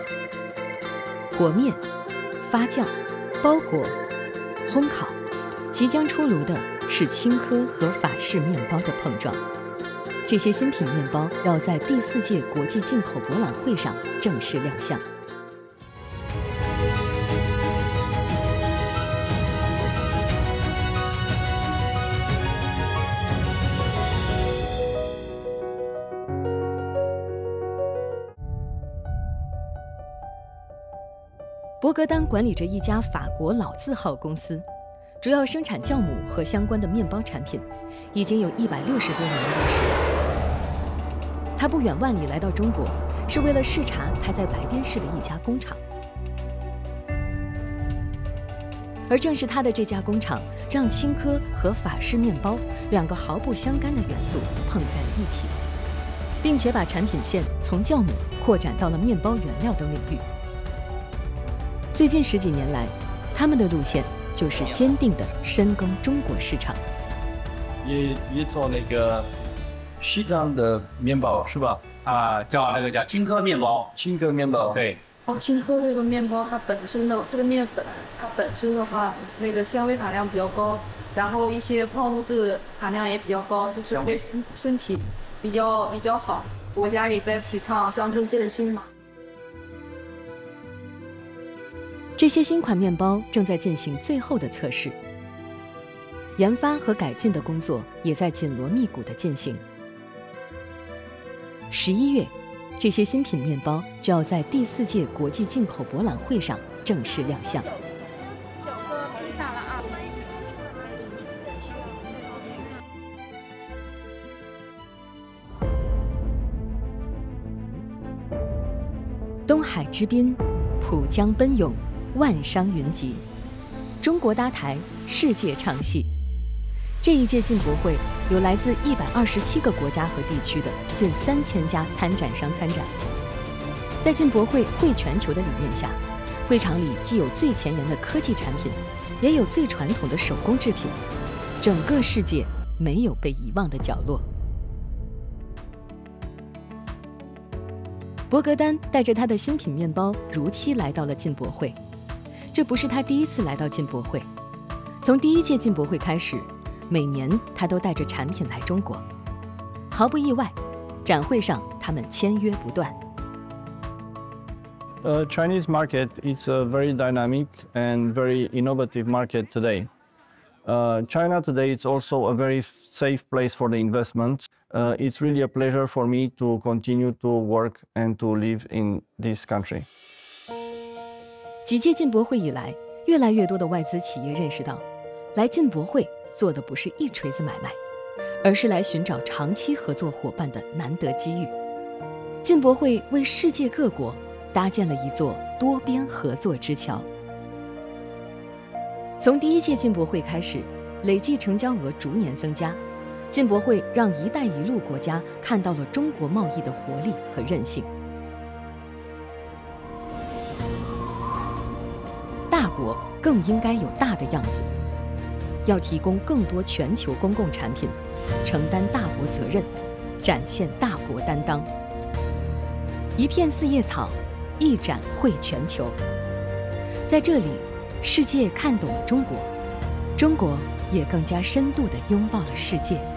和面、发酵、包裹、烘烤，即将出炉的是青稞和法式面包的碰撞。这些新品面包要在第4届国际进口博览会上正式亮相。博格丹管理着一家法国老字号公司，主要生产酵母和相关的面包产品，已经有160多年的历史了。他不远万里来到中国，是为了视察他在白边市的一家工厂。而正是他的这家工厂，让青稞和法式面包2个毫不相干的元素碰在了一起，并且把产品线从酵母扩展到了面包原料等领域。最近10几年来，他们的路线就是坚定地深耕中国市场。 也做那个西藏的面包是吧？叫那个叫青稞面包。青稞面包，对。 青稞这个面包，它本身的这个面粉，它本身的话，那个纤维含量比较高，然后一些矿物质含量也比较高，就是对身体比较好。国家也在提倡乡村振兴嘛。 这些新款面包正在进行最后的测试，研发和改进的工作也在紧锣密鼓地进行。11月，这些新品面包就要在第4届国际进口博览会上正式亮相。东海之滨，浦江奔涌，万商云集，中国搭台，世界唱戏。这一届进博会有来自127个国家和地区的近3000家参展商参展。在进博会惠全球的理念下，会场里既有最前沿的科技产品，也有最传统的手工制品，整个世界没有被遗忘的角落。博格丹带着他的新品面包如期来到了进博会。这不是他第一次来到进博会，从第1届进博会开始，每年他都带着产品来中国。毫不意外，展会上他们签约不断。 Chinese market is a very dynamic and very innovative market today. China today is also a very safe place for the investment. It's really a pleasure for me to continue to work and to live in this country. 几届进博会以来，越来越多的外资企业认识到，来进博会做的不是一锤子买卖，而是来寻找长期合作伙伴的难得机遇。进博会为世界各国搭建了一座多边合作之桥。从第1届进博会开始，累计成交额逐年增加。进博会让“一带一路”国家看到了中国贸易的活力和韧性。大国更应该有大的样子，要提供更多全球公共产品，承担大国责任，展现大国担当。一片四叶草，一展惠全球。在这里，世界看懂了中国，中国也更加深度地拥抱了世界。